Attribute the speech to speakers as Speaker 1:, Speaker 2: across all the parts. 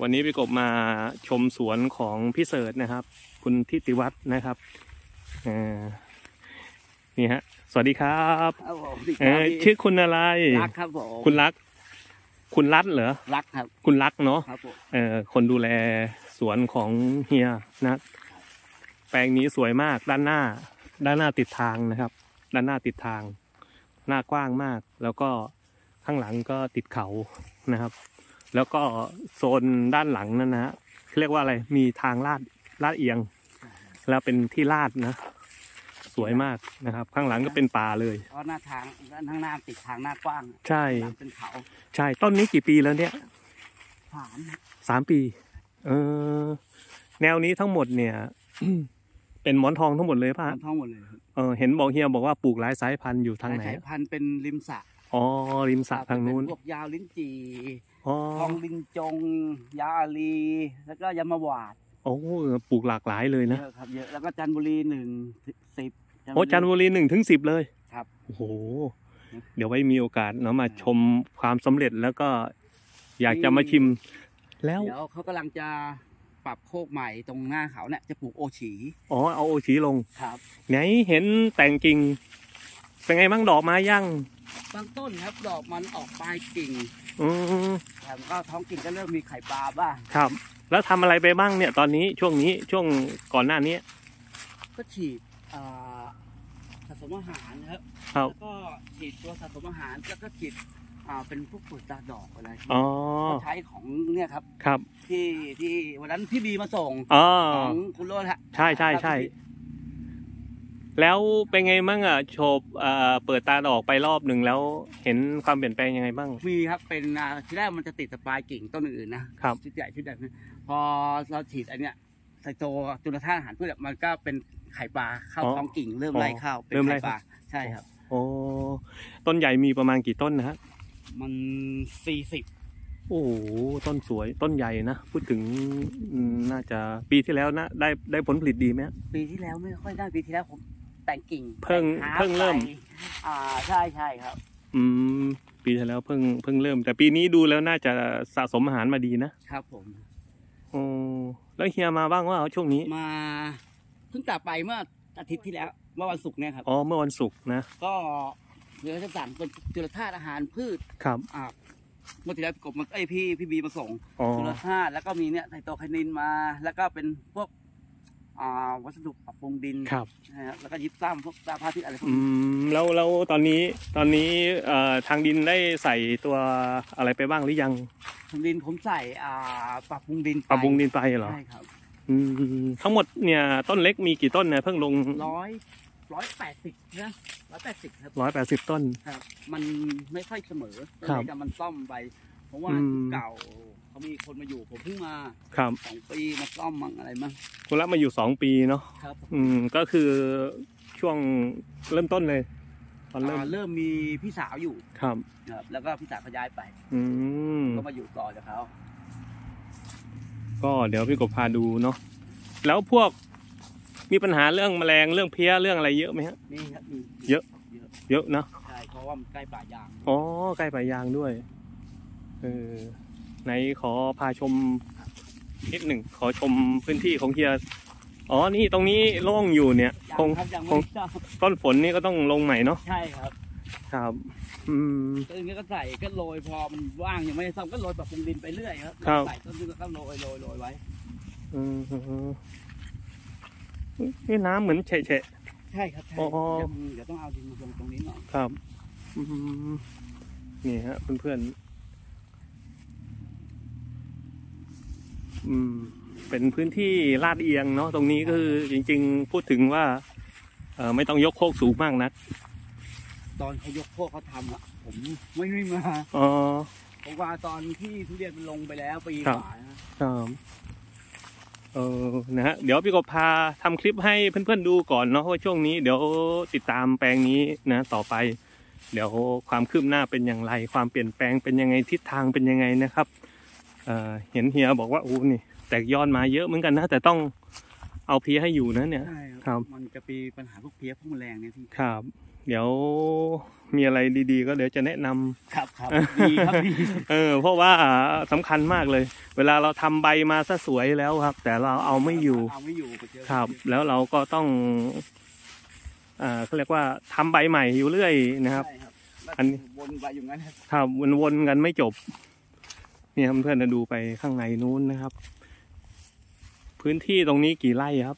Speaker 1: วันนี้พี่กบมาชมสวนของพี่เสิร์ชนะครับคุณทิติวัฒน์นะครับนี่ฮะสวัสดีครับชื่อคุณอะไร
Speaker 2: รักครับผม
Speaker 1: คุณรักเหรอ
Speaker 2: รักครับ
Speaker 1: คุณรักเนาะ
Speaker 2: ครับผม
Speaker 1: คนดูแลสวนของเฮียนะแปลงนี้สวยมากด้านหน้าติดทางนะครับด้านหน้าติดทางหน้ากว้างมากแล้วก็ข้างหลังก็ติดเขานะครับแล้วก็โซนด้านหลังนั่นนะเรียกว่าอะไรมีทางลาดเอียงแล้วเป็นที่ลาดนะสวยมากนะครับข้างหลังก็เป็นป่าเลย
Speaker 2: เพราะหน้าทางด้านข้างหน้าติดทางหน้ากว้าง
Speaker 1: ใช่
Speaker 2: เป็นเขา
Speaker 1: ใช่ต้นนี้กี่ปีแล้วเนี่ย3 ปีแนวนี้ทั้งหมดเนี่ยเป็นหมอนทองทั้งหมดเลยป่ะ
Speaker 2: หมอนทองหมดเลย
Speaker 1: เห็นบอกเฮียบอกว่าปลูกหลายสายพันธุ์อยู่ทางไหน
Speaker 2: สายพันธุ์เป็นริมสระ
Speaker 1: ริมสระทางนู้น
Speaker 2: พวกยาวลิ้นจี่ทองลินจงยาอาลีแล้วก็ยามาวาด
Speaker 1: ปลูกหลากหลายเลยนะ
Speaker 2: เยอะครับเยอะแล้วก็จันทบุรี1-10
Speaker 1: จันทบุรี1-10เลย
Speaker 2: ครับ
Speaker 1: โอ้โหเดี๋ยวไว้มีโอกาสเนาะมาชมความสำเร็จแล้วก็อยากจะมาชิมแล้ว
Speaker 2: เดี๋ยวเขากำลังจะปรับโคกใหม่ตรงหน้าเขาเนี่ยจะปลูกโอฉี
Speaker 1: เอาโอฉีลง
Speaker 2: ครับ
Speaker 1: ไหนเห็นแต่งกิ่งเป็นไงบ้างดอกมายั่ง
Speaker 2: บางต้นครับดอกมันออกปลายกิ่งแล้วก็ท้องกิ่งก็เริ่มมีไข่ปลาบ้าง
Speaker 1: ครับแล้วทำอะไรไปบ้างเนี่ยตอนนี้ช่วงก่อนหน้านี้
Speaker 2: ก็ฉีดสะสมอาหารครับ
Speaker 1: แล้ว
Speaker 2: ก็ฉีดตัวสะสมอาหารแล้วก็ฉีดเป็นพวกปุ๋ยตาดอกอะไรใช้ของเนี่ยครับที่วันนั้นพี่บีมาส่งของคุณโรจน์ฮะ
Speaker 1: ใช่แล้วเป็นไงบ้างโฉบเปิดตาออกไปรอบหนึ่งแล้วเห็นความเปลี่ยนแปลงยังไงบ้าง
Speaker 2: มีครับเป็นที่แรกมันจะติดปลายกิ่งต้นอื่นนะครับชุดใหญ่พอเราฉีดอันเนี้ยใส่โตจุลธาตุอาหารพืชมันก็เป็นไข่ปลาเข้าท้องกิ่งเริ่มไล่เข้าเป็นไข่ปลาใช่ครับ
Speaker 1: ต้นใหญ่มีประมาณกี่ต้นนะฮะ
Speaker 2: มัน40
Speaker 1: โอ้โหต้นสวยต้นใหญ่นะพูดถึงน่าจะปีที่แล้วนะได้ผลผลิตดีไหม
Speaker 2: ปีที่แล้วไม่ค่อยได้ปีที่แล้วผมแต่งกิ่ง
Speaker 1: เพิ่งเริ่ม
Speaker 2: ใช่ครับ
Speaker 1: ปีที่แล้วเพิ่งเริ่มแต่ปีนี้ดูแล้วน่าจะสะสมอาหารมาดีนะครับ
Speaker 2: ผม
Speaker 1: แล้วเฮียมาบ้างว่าช่วงนี้
Speaker 2: มาเพิ่งกลับไปเมื่ออาทิตย์ที่แล้วเมื่อวันศุกร์เนี่ยครับ
Speaker 1: เมื่อวันศุกร์นะ
Speaker 2: ก็เดี๋ยวจะสั่งเป็นจุลธาตุอาหารพืช
Speaker 1: ครับ
Speaker 2: เมื่อที่แล้วกบมาพี่บีมาส่งจุลธาตุแล้วก็มีเนี่ยไทโตไคนินมาแล้วก็เป็นพวกวัสดุปรับปรุงดิน
Speaker 1: ครับ
Speaker 2: แล้วก็ยิบซ้ำพวกตาพาทิตอะไรพวก
Speaker 1: นี้แล้วตอนนี้ทางดินได้ใส่ตัวอะไรไปบ้างหรือยัง
Speaker 2: ทางดินผมใส่ปรับปรุงดิน
Speaker 1: ไปเหรอ
Speaker 2: ใช่ครับ
Speaker 1: ทั้งหมดเนี่ยต้นเล็กมีกี่ต้นเนี่ยเพิ่งลง
Speaker 2: 180นะ180ครับ
Speaker 1: 180ต้น
Speaker 2: ครับมันไม่ค่อยเสมอแต่มันซ่อมไปเพราะว่าเก่าเขามีคนมาอยู่ผมเพิ่งมา2 ปีมาซ่อมมั่งอะไรมั่ง
Speaker 1: คุณรับมาอยู่2 ปีเนาะ
Speaker 2: ครับ
Speaker 1: ก็คือช่วงเริ่มต้นเลย
Speaker 2: ตอนเริ่มมีพี่สาวอยู่
Speaker 1: ครับ
Speaker 2: แล้วก็พี่สาวเขาย้ายไปก็มาอยู่ต่อจากเขา
Speaker 1: ก็เดี๋ยวพี่กบพาดูเนาะแล้วพวกมีปัญหาเรื่องแมลงเรื่องเพี้ยเรื่องอะไรเยอะไหมฮะ
Speaker 2: มีครับมี
Speaker 1: เยอะนะ
Speaker 2: ใช่เพราะว่ามันใกล้ป่ายาง
Speaker 1: ใกล้ป่ายางด้วยไหนขอพาชมนิดหนึ่งขอชมพื้นที่ของเฮียนี่ตรงนี้โล่งอยู่เนี่ยคงต้นฝนนี่ก็ต้องลงใหม่เนาะ
Speaker 2: ใช่ครับ
Speaker 1: ต้
Speaker 2: นนี้ก็ใส่ก็โรยพอมันว่างยังไม่ได้ซ่อมก็โรยปรับปรุงดินไปเรื่อยครับใส่ต้นนี้ก็โรยไว้
Speaker 1: นี่น้ำเหมือนเฉะ
Speaker 2: ใช่ครับเดี๋ยวต้องเอาดินมาลงตรงนี้หน่อย
Speaker 1: ครับนี่ฮะเพื่อนเป็นพื้นที่ลาดเอียงเนาะตรงนี้ก็คือจริงๆพูดถึงว่าไม่ต้องยกโคกสูงมากนัก
Speaker 2: ตอนเขายกโคกเขาทำผมไม่มาเพราะว่าตอนที่ทุเรียนมันลงไปแล้วปีกว่า
Speaker 1: นะฮะเดี๋ยวพี่กบพาทำคลิปให้เพื่อนๆดูก่อนเนาะว่าช่วงนี้เดี๋ยวติดตามแปลงนี้นะต่อไปเดี๋ยวความคืบหน้าเป็นอย่างไรความเปลี่ยนแปลงเป็นยังไงทิศทางเป็นยังไงนะครับเห็นเฮียบอกว่านี่แตกยอดมาเยอะเหมือนกันนะแต่ต้องเอาเพี้ยให้อยู่นะเนี่ย
Speaker 2: ครับมันจะมีปัญหาพวกเพี้ยพวกแมลงเนี่ยที่
Speaker 1: ครับเดี๋ยวมีอะไรดีๆก็เดี๋ยวจะแนะนำ
Speaker 2: ครับดีครับดี
Speaker 1: เพราะว่าสำคัญมากเลย เวลาเราทำใบมาซะสวยแล้วครับ แต่เราเอาไม่อยู่ครับ แล้วเราก็ต้องเขาเรียกว่าทำใบใหม่อยู่เรื่อยนะครับอันนี้
Speaker 2: วนไปอยู่งั้น
Speaker 1: ครับวนกันไม่จบเนี่ยเพื่อนๆจะดูไปข้างในนู้นนะครับ พื้นที่ตรงนี้กี่ไร่ครับ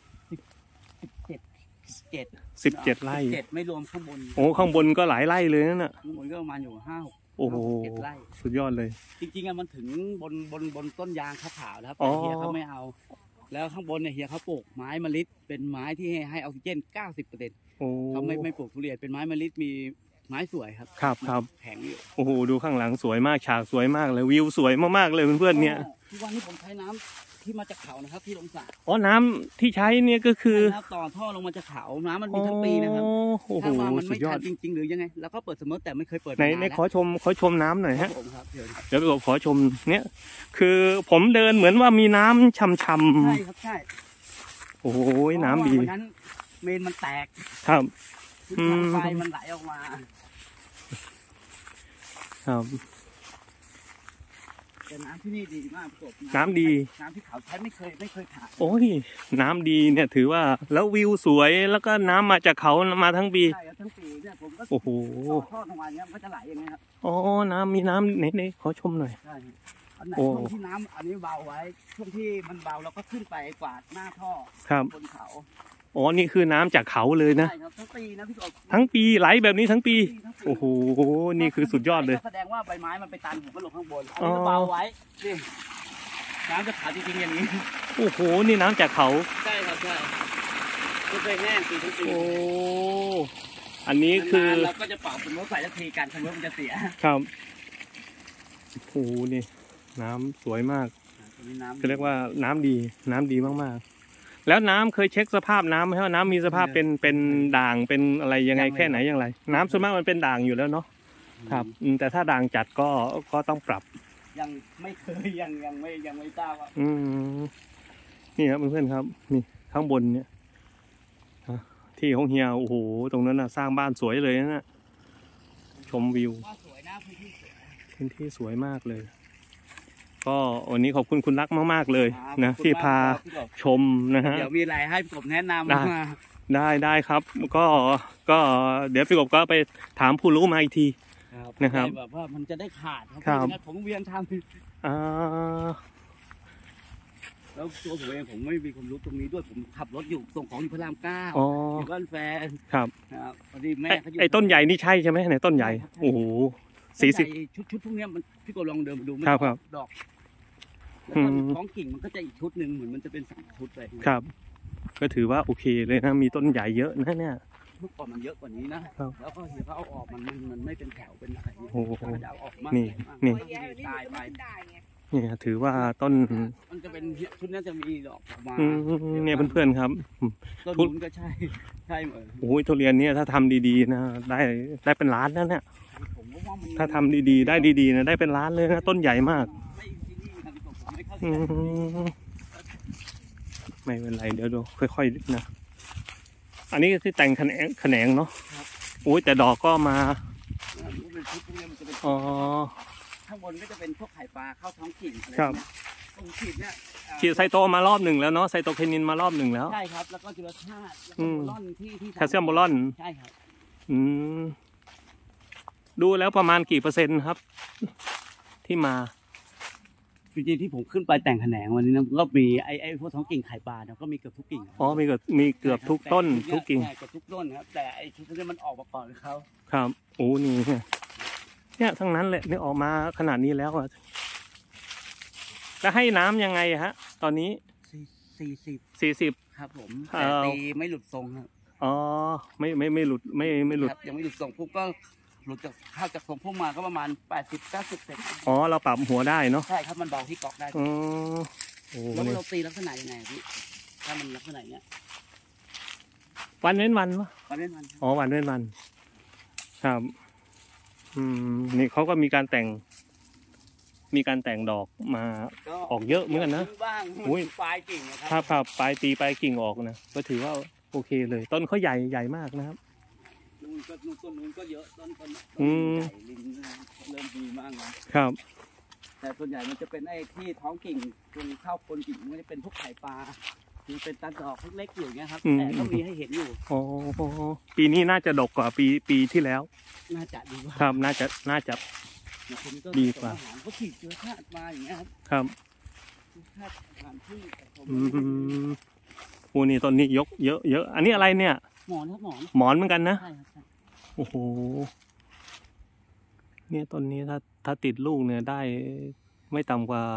Speaker 1: 17 ไร่
Speaker 2: ไม่รวมข้างบน
Speaker 1: โอ้ข้างบนก็หลายไร่เลยนั่นน่ะ
Speaker 2: ข้างบนก็ประมาณอยู่5-6
Speaker 1: โอ้โหสุดยอดเลย
Speaker 2: จริงๆมันถึงบนต้นยางขาวๆนะครับเฮียเขาไม่เอาแล้วข้างบนเนี่ยเฮียเขาปลูกไม้มะลิเป็นไม้ที่ให้ออกซิเจน 90%เขาไม่ปลูกทุเรียนเป็นไม้มะลิมีไม้สวยครับแข็งอยู่
Speaker 1: โอ้โหดูข้างหลังสวยมากฉากสวยมากเลยวิวสวยมากๆเลยเพื่อนๆเนี่ย
Speaker 2: ทุกวันนี้ผมใช้น้ำที่มาจากเขานะครับที่ลงสระ
Speaker 1: น้ำที่ใช้เนี่ยก็คือ
Speaker 2: ต่อท่อลงมาจากเขาน้ำมันมีทั้งปีนะครับถ้าว่ามันไม่ทันจริงๆหรือยังไงแล้วก็เปิดเสมอแต่ไม่เคยเปิด
Speaker 1: ในขอชมน้ำหน่อยฮะเดี๋ยวขอชมเนี่ยคือผมเดินเหมือนว่ามีน้ำช่ำ
Speaker 2: ใช่ครับใช่
Speaker 1: โอ้โหน้ำดี
Speaker 2: วันนั้นเมนมันแตก
Speaker 1: ครับ
Speaker 2: ไฟมันไหลออกมา
Speaker 1: ครับ
Speaker 2: น้ำที่นี่ดีมาก
Speaker 1: น้ำดี
Speaker 2: น้ำที่เขาใช้ไม่เคยขาด
Speaker 1: โอ้ยน้ำดีเนี่ยถือว่าแล้ววิวสวยแล้วก็น้ำมาจากเขามาทั้งปี
Speaker 2: ใช่ทั้งปีเนี่ยผมก็
Speaker 1: โอ้โห
Speaker 2: ท่อทั้งวันเนี่ยมันก็จะไหลอย่างเงี้ยครับ
Speaker 1: มีน้ำไหนขอชมหน่อย
Speaker 2: ใช่อันไหนช่วงที่น้ำอันนี้เบาไว้ช่วงที่มันเบาเราก็ขึ้นไปกวาดหน้าท่อบนเขา
Speaker 1: นี่คือน้ำจากเขาเลยนะ
Speaker 2: ใช่ครับทั้งปีนะพี่กบ
Speaker 1: ทั้งปีไหลแบบนี้ทั้งปีโอ้โหนี่คือสุดยอดเลย
Speaker 2: แสดงว่าใบไม้มันไปตันผมก็ลงข้างบนอันนี้เบาไว้นี่น้ำจะขาดจริงๆอย่างนี้
Speaker 1: โอ้โหนี่น้ำจากเขา
Speaker 2: ใช่ครับใช่ไม่เคยแห้งปีทั้งปี
Speaker 1: โอ้อันนี้คือ
Speaker 2: เราก็จะเป่าสมมติใส่ทันทีกันสมมติมันจะเสีย
Speaker 1: ครับโอ้โหนี่น้ำสวยมากจะเรียกว่าน้ำดีมากๆแล้วน้ำเคยเช็คสภาพน้ำไหมว่าน้ำมีสภาพเป็นด่างเป็นอะไรยังไงแค่ไหนอย่างไรน้ำส่วนมากมันเป็นด่างอยู่แล้วเนาะครับแต่ถ้าด่างจัดก็ต้องปรับ
Speaker 2: ยังไม่เคยยังไม่ทราบว่า
Speaker 1: นี่ครับเพื่อนๆครับนี่ข้างบนเนี่ยที่ของเฮียโอ้โหตรงนั้นน่ะสร้างบ้านสวยเลยนะชมวิว
Speaker 2: สวยนะ
Speaker 1: พื้นที่สวยมากเลยก็วันนี้ขอบคุณคุณรักมากๆเลยนะที่พาชมนะฮะ
Speaker 2: เดี๋ยวมีอะไรให้ผมแนะนำมา
Speaker 1: ได้ครับก็เดี๋ยวพี่กบก็ไปถามผู้รู้มาอีกทีนะครับ
Speaker 2: แบบว่ามันจะได้ขาดครับผมเวียนทำแล้วตัวผมเองผมไม่มีความรู้ตรงนี้ด้วยผมขับรถอยู่ส่งของอยู่พระราม 9อยู่บ้านแฟน
Speaker 1: ครับ
Speaker 2: พอดีแม่
Speaker 1: ไอ้ต้นใหญ่นี่ใช่ไหมในต้นใหญ่โอ้โห
Speaker 2: 40ชุดพวกนี้มันพี่ก็ลองเดินดู
Speaker 1: ไม่
Speaker 2: ดอกแล้วก็ท้องกิ่งมันก็จะอีกชุดหนึ่งเหมือนมันจะเป็น3 ชุดเลย
Speaker 1: ครับก็ถือว่าโอเคเลยนะมีต้นใหญ่เยอะนะเนี่ย
Speaker 2: เมื่อก่อนมันเยอะกว่านี้นะแล้วก็เห็นเขาเอาออกมันไม่เป็นแถวเป็นอะไร
Speaker 1: โอ้โหนี่
Speaker 2: ตายไป
Speaker 1: นี่ถือว่าต้น
Speaker 2: มันจะเป็นชุดนี้จะมีดอกออกมา
Speaker 1: เนี่ยเพื่อนๆครับ
Speaker 2: ต้นนู้นก็ใช่เหมือน
Speaker 1: โอ้ยทุเรียนเนี่ยถ้าทำดีๆนะได้เป็นล้านแล้วเนี่ยถ้าทำดีๆได้ดีๆนะได้เป็นล้านเลยนะต้นใหญ่มากไม่เป็นไรเดี๋ยวดูค่อยๆนะอันนี้ที่แต่งแขนงเนาะโอ้ยแต่ดอกก็มา
Speaker 2: ข้างบนก็จะเป็นพวกไข่ปลาเข้าท้องกิ่ง
Speaker 1: ครับ
Speaker 2: ตรงขีดเนี่ย
Speaker 1: ฉีดไซโตมารอบหนึ่งแล้วเนาะไซโตเคนินมารอบหนึ่งแล้ว
Speaker 2: ใช่ครับแล้วก็จุลธาตุโบลอนที่
Speaker 1: แคลเซียมโบลอน
Speaker 2: ใช่ครับ
Speaker 1: ดูแล้วประมาณกี่เปอร์เซ็นต์ครับที่มา
Speaker 2: จริงๆที่ผมขึ้นไปแต่งแขนงวันนี้นะก็มีไอ้พวกท้องกิ่งไข่ปลาเนี่ยก็มีเกือบทุกกิ่ง
Speaker 1: มีเกือบทุกต้นทุกกิ่ง
Speaker 2: เกือบทุกต้นครับแต่ไอ้ชุดนี้มันออกมาก่อนเขา
Speaker 1: ครับโอ้นี่เนี่ยทั้งนั้นแหละนี่ออกมาขนาดนี้แล้วอ่ะจะให้น้ำยังไงฮะตอนนี้40
Speaker 2: ครับผมแต่ตีไม่หลุดทรงครับ
Speaker 1: ไม่หลุดไม่หลุด
Speaker 2: ยังไม่หลุดทรงปุ๊บก็หลุดจากข้าวจากทรงพุ่งมาก็ประมาณ80-90 เซน
Speaker 1: เราปรับหัวได้เนาะ
Speaker 2: ใช่ครับมันเบาที่เกาะได้แล้วเราตีลักษณะยังไงพี่ถ้ามันลักษณะเนี้ย
Speaker 1: วันเว้นวันวะ
Speaker 2: วันเว้นวัน
Speaker 1: วันเว้นวันครับนี่เขาก็มีการแต่งดอกมาออกเยอะเหมือนกันนะ
Speaker 2: ปลายกิ่งนะครับ
Speaker 1: ปลายกิ่งออกนะก็ถือว่าโอเคเลยต้นเขาใหญ่มากนะครับ
Speaker 2: ก็ต้นนู้นก็เยอะต้นใหญ่ลิงเริ่มดีมากนะครับแต่ส่วนใหญ่มันจะเป็นไอ้ที่ท้องกิ่งตรงเข้าคนกิ่งมันจะเป็นพวกไข่ปลาคือเป็นตาดอกเล็กๆอยู่เงี้ยครับแต่ก็มีให้เห็นอยู่
Speaker 1: อ๋อปีนี้น่าจะดกกว่าปีที่แล้ว
Speaker 2: น่าจะดีกว่า
Speaker 1: ครับน่าจะดีกว่า
Speaker 2: เขาฉีดเชื้อธาตุมาอย่างเงี้ยครับ
Speaker 1: ครับโอ้นี่ต้นนี้ยกเยอะอันนี้อะไรเนี่ย
Speaker 2: หมอนครับ
Speaker 1: หมอนเหมือนกันนะ
Speaker 2: ใช่ครับ
Speaker 1: โอ้โหเนี่ยต้นนี้ถ้าติดลูกเนี่ยได้ไม่ต่ำกว่า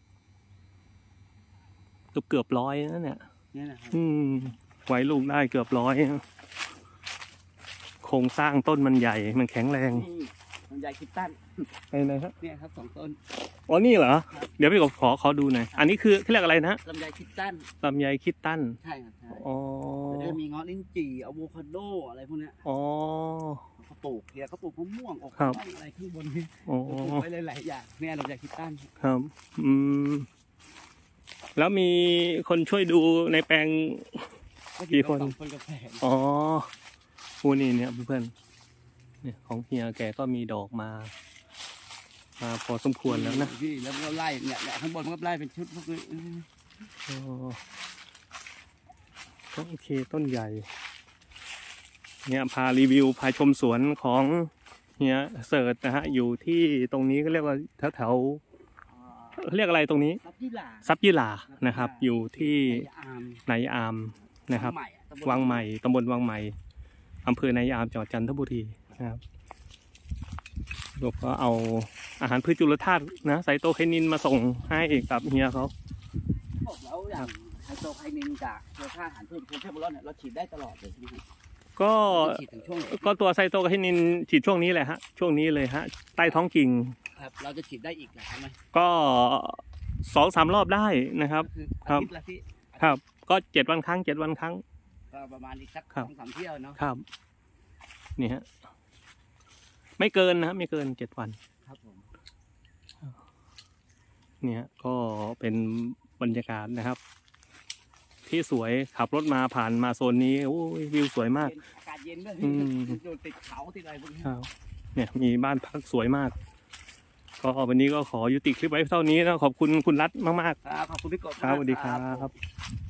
Speaker 1: เกือบ100นะเนี่ยไว้ลูกได้เกือบ100โครงสร้างต้นมันใหญ่มันแข็งแรง
Speaker 2: ลำไยคิดตัน
Speaker 1: ไหนครับ
Speaker 2: เนี่ยครับ2 ต้น
Speaker 1: อ๋อนี่เหรอเดี๋ยวพี่กบขอดูหน่อยอันนี้คือเรียกอะไรนะ
Speaker 2: ลำไยคิดตัน
Speaker 1: ลำไยคิดตัน
Speaker 2: ใช่ครับใช่อ๋อจะมีเงาะลิ้นจี่อะโวคาโดอะไรพวกเนี้ย
Speaker 1: อ๋อ
Speaker 2: เขาปลูกเนี่ยเขาปลูกมะม่วงออกอะไรข้างบนนี่ปลูกไปหลายอย่างเนี่ยลำไยคิดตัน
Speaker 1: ครับแล้วมีคนช่วยดูในแปลงกี่คน
Speaker 2: กับแฟน
Speaker 1: อ๋อผู้นี่เนี่ยเพื่อนเนี่ยของเฮียแกก็มีดอกมาพอสมควรแล้วนะ
Speaker 2: พี่แล้วก็ไล่เนี่ยข้างบนมันก็ไล่เป็นชุดพวกนี้
Speaker 1: โอเคต้นใหญ่เนี่ยพารีวิวพาชมสวนของเฮียเสิร์ชนะฮะอยู่ที่ตรงนี้ก็เรียกว่าแถวเรียกอะไรตรงนี้ซับยี่หล่านะครับอยู่ที่นายอามนะครับวังใหม่ตำบลวังใหม่อำเภอนายอามจังหวัดจันทบุรีนะครับเราก็เอาอาหารพืชจุลธาตุนะไซโตไคนินมาส่งให้กับเฮียเขา
Speaker 2: บอกแล้วอย่างไซโตไคนินจากจุลธาตุอาหารพืชโพเทปบอลเนี่ยเราฉีดได้ตลอดเลยใช่ไหม
Speaker 1: ก็ตัวไซโตไคนินฉีดช่วงนี้แหละฮะช่วงนี้เลยฮะใต้ท้องกิ่ง
Speaker 2: ครับเราจะฉีดได้อีกใช่ไหม
Speaker 1: ก็2-3 รอบได้นะครับครับก็7 วันครั้ง7 วันครั้ง
Speaker 2: ก็ประมาณอีกสัก2-3 เที่ยวเนาะ
Speaker 1: ครับนี่ฮะไม่เกินนะไม่เกิน7 วัน
Speaker 2: ครับผม
Speaker 1: เนี่ยก็เป็นบรรยากาศนะครับที่สวยขับรถมาผ่านมาโซนนี้โอ้ยวิวสวยมาก
Speaker 2: อากาศเย็นด้วยอยู่ติดเขาติดอะไรพวกนี้
Speaker 1: เนี่ยมีบ้านพักสวยมากก็วันนี้ก็ขอยุติคลิปไว้เท่านี้นะขอบคุณคุณรัฐมาก
Speaker 2: ๆขอบคุณพี่กบ
Speaker 1: ครับสวัสดีครับ